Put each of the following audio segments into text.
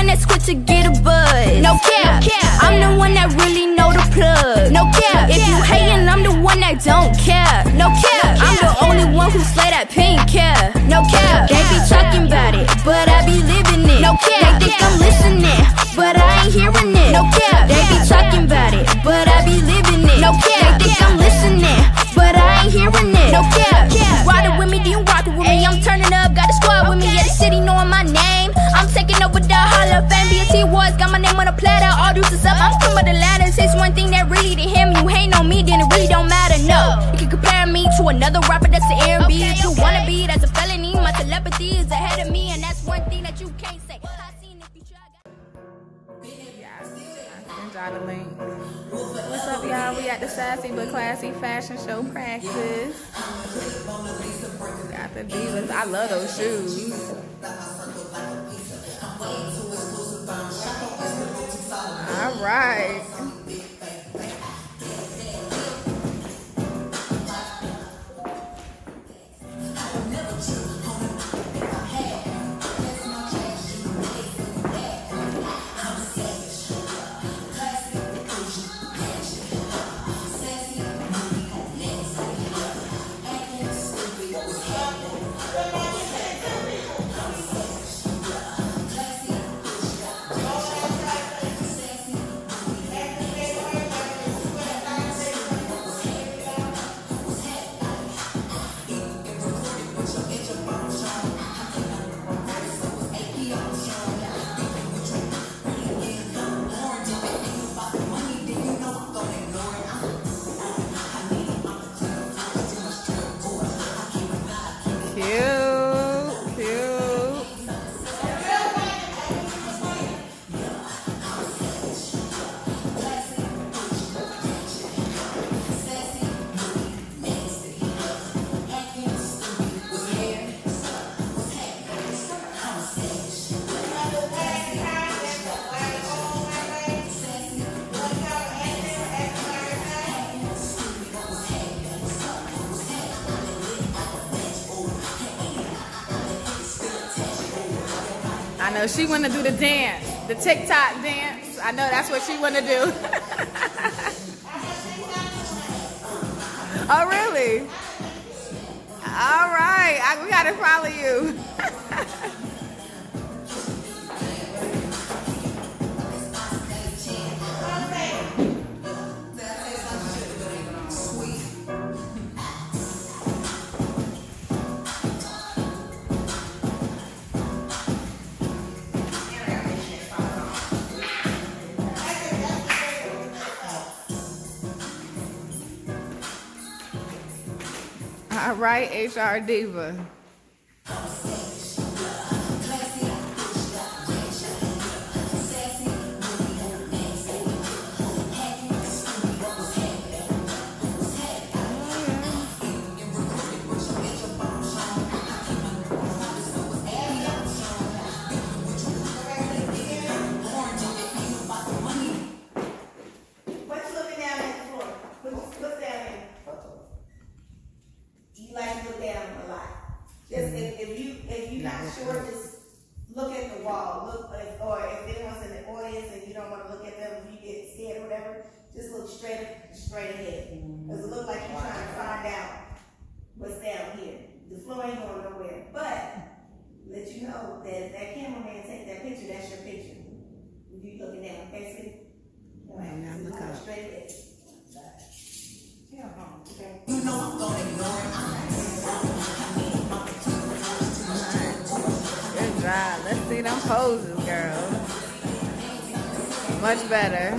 that's quick to get a buzz. No cap, I'm the one that really know the plug. No cap, if you hatin', I'm the one that don't care. No cap, I'm the only one who slay that pink care. No cap, they be talking about it, but I be living it. No cap, they think I'm listening, but I ain't hearing it. No cap, they be talking about it, but I be living it. No cap, they think I'm listening, but I ain't hearing it. No cap, riding with me, do you rockin' with me? I'm turning up, got a squad with me, yeah, the city knowing my name. I'm taking over the Hall of Fame, BET Awards, got my name on the platter, all deuces up, I'm from the ladder. It's one thing that really to him, you hate on me, then it really don't matter, no. You can compare me to another rapper that's an R&B. If you wanna be, that's a felony, my telepathy is ahead of me, and that's one thing that you can't say. I seen if you try. Yeah, I sent y'all the link. What's up, y'all? We at the Sassy but Classy Fashion Show practice. Got the Divas. I love those shoes. All right. I know she wanna do the dance, the TikTok dance. I know that's what she wanna do. Oh, really? All right, we gotta follow you. All right, HR Diva. Just look straight ahead. Because it looks like you're trying to find out what's down here. The floor ain't going nowhere. But let you know that if that cameraman take that picture, that's your picture. You looking down, okay, see? Right, now look up. Straight ahead. Okay. You know I'm gonna ignore it. Good job. Let's see them poses, girl. Much better.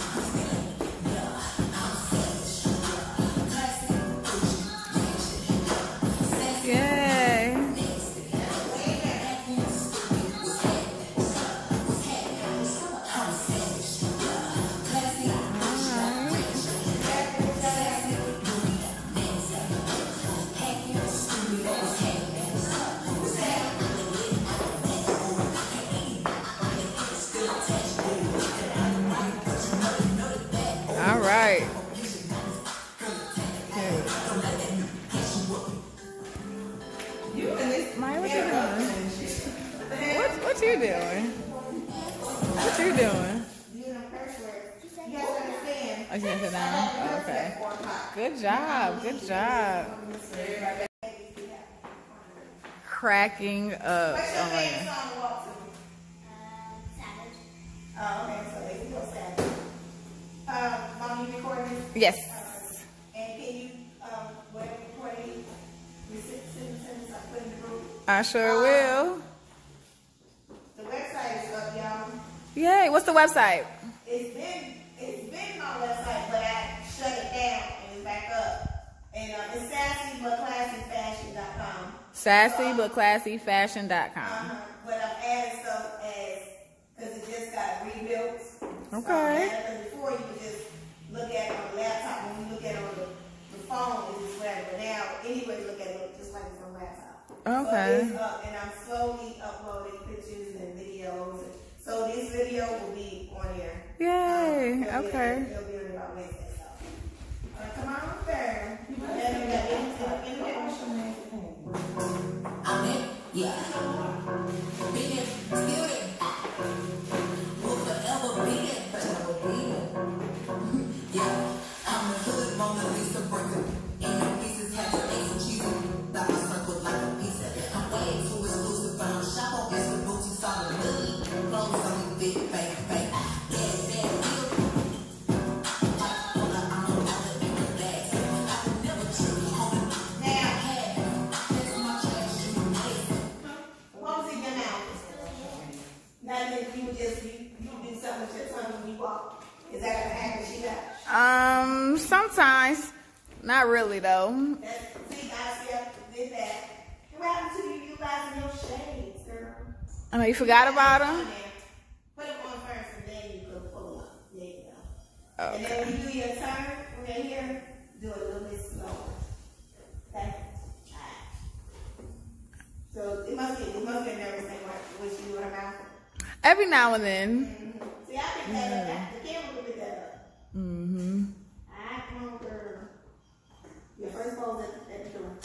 Right. Maya, what you doing? What you doing? What you doing? You know, curse words. You guys understand? Oh, you gonna sit down? Oh, okay. Good job. Good job. Cracking up. What's your Oh, favorite yeah. song to walk to? Savage. Oh, okay, so there you go, Savage. Mom, you recording this? Yes. And can you, whatever recording, you send I put in the group? I sure will. The website is up, y'all. Yay. What's the website? It's been my website, but I shut it down and it's back up. And it's sassybutclassyfashion.com. sassybutclassyfashion.com. But I've added stuff because it just got rebuilt. Okay. Because before you could just look at it on the laptop. When you look at it on the phone, it's just whatever. But now, anyway, look at it just like it's on the laptop. Okay. So it's up, and I'm slowly uploading pictures and videos. So this video will be on here. Yay. It'll be Okay. It'll be on about Wednesday. So. Come on, there. I'm in, yeah. Big it, still it. Will forever be it, forever be it. Yeah, I'm the hood Mona Lisa breaker. And the pieces have to make some cheese. That my circle like a pizza. I'm way too exclusive, but I'm shop on Mr. Booty solid Lily. Clothes on me, big, fake, fake. Is that gonna happen? She got. Sometimes. Not really though. See, I did that. What happened to you utilizing your shades, girl? I know you forgot about them. Put them on first, and then you can pull them up. There you go. Okay. And then when you do your turn, when you're here, do it a little bit slower. Okay. So it must be a nervous thing when she do her mouth. Every now and then. See, I picked that up. The camera will pick that up. Mm-hmm. I come on, girl. Your first pose at the door.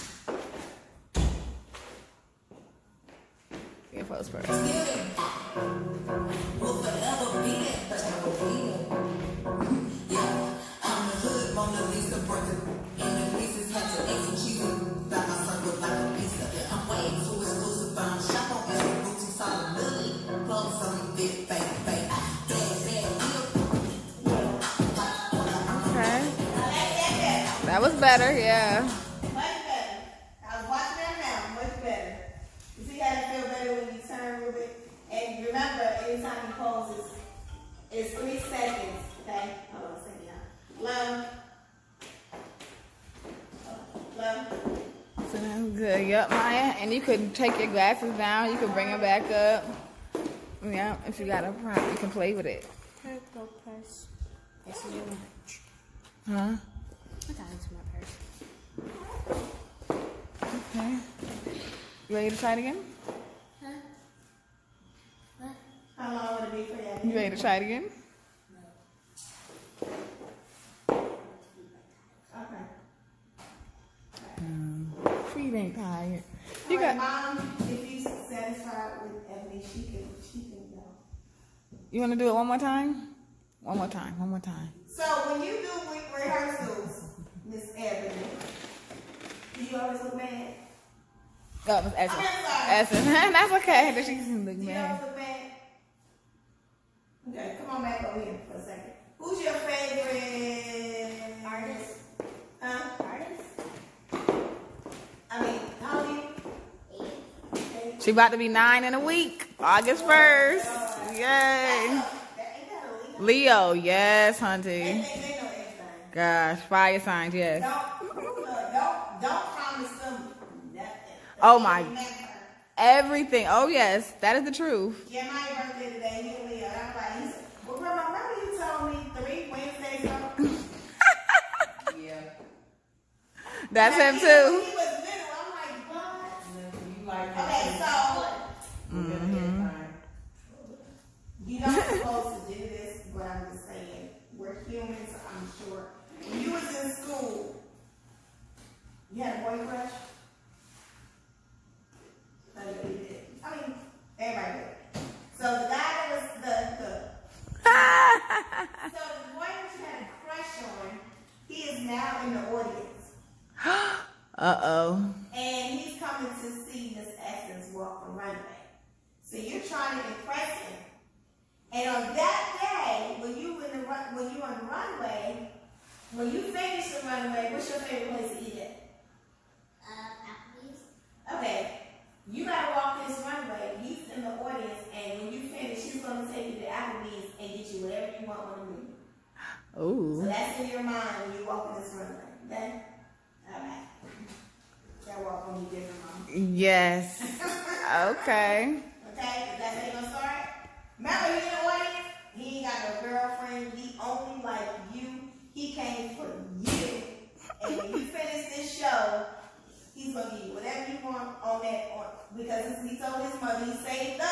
Your post first. Still it. Will forever be it, forever be it. Yeah, I'm the hood Mona Lisa breaker. And the pieces have to make some cheese. That my circle like a pizza. I'm way too exclusive, but I'm shop on Mr. Booty solid Lily. Clothes on me, big, fake, fake. That was better, yeah. Much better. I was watching that now. Much better. You see how it feel better when you turn a little bit? And remember, anytime you pose, it's 3 seconds. Okay? Hold on a second, y'all. Love. Love. So that's good. Yup, Maya. And you could take your glasses down. You could bring it back up. Yeah, if you got a prop, you can play with it. Purple purse. This is your lunch. Huh? I got into my purse. Okay. You ready to try it again? Huh? What? How long would it be for you? You ready to try it again? Okay. Feet ain't tired. You You got. Mom, if you satisfied with Ebony, she can go. You want to do it one more time? One more time. One more time. So when you do rehearsals, Miss Ebony, do you always look mad? Oh, Miss Essence. I'm sorry. Essence. That's okay. That she can look Do you mad. always look mad? Okay, come on back over here for a second. Who's your favorite Artist. Huh? Artist? I mean, how old are you? 8. She about to be 9 in a week. August 1st. Yay. Ain't that a Leo. Yes, hunty. They know everything. Gosh. Fire signs. Yes. Don't promise them nothing. Oh, my. Remember. Everything. Oh, yes. That is the truth. Yeah, my birthday today, he and Leo. And I'm like, he said, well, Grandma, remember you told me 3 Wednesdays ago? Yeah. That's him, He too. was little. I'm like, what? Okay, so you're not supposed to do this, but I'm just saying, we're humans, I'm sure. When you was in school, you had a boy crush? I mean, everybody did. So the guy that was the Uh-oh. And he's coming to see Miss Essence walk the runway. So you're trying to impress him. And on that day, when you're on the runway, when you finish the runway, what's your favorite place to eat at? Applebee's. Okay. You gotta walk this runway. He's in the audience, and when you finish, he's gonna take you to Applebee's and get you whatever you want on the menu. So Ooh. that's in your mind when you walk this runway. Okay? Alright. That walk gonna be different, Mama. Yes. Okay. Okay? Is that how you gonna start? Remember, he in the audience? He ain't got no girlfriend. He only like you. He came for you. And when you finish this show, he's gonna give you whatever you want on that, because he told his mother he saved up.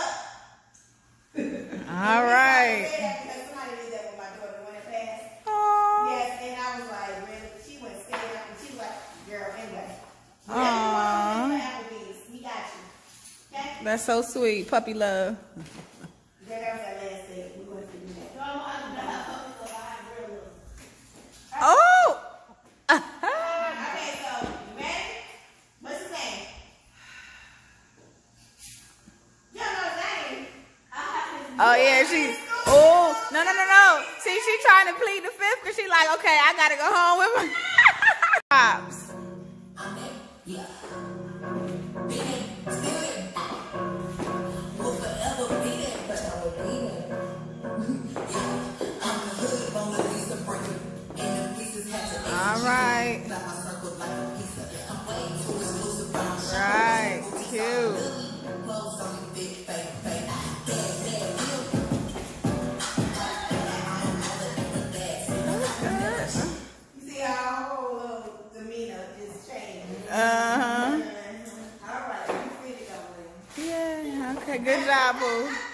All right. Because somebody did that with my daughter when it passed. Aww. Yes, and I was like, really? She went scared up and she was like, girl, anyway. Aww. Applebee's, we got you. Okay? That's so sweet. Puppy love. Girl, that was that last day. We went to do that. Oh! Okay, so, you ready? What's his name? You don't know his name? Oh, yeah, she's... Oh, no. See, she's trying to plead the fifth because she's like, okay, I got to go home with my... Pops. I'm in, yeah. Been it, still it. Will forever be it, but I will be it. Yeah, I'm the hood, Mona Lisa breaker. And the pieces had to All right. Got my circle like a pizza. I'm way too exclusive, but I'm Right. Cute. clothes on me, big fake, fake. You see how our whole little demeanor just changed. Uh-huh. All right, you free to go, William. Yeah, okay. Good job, boo.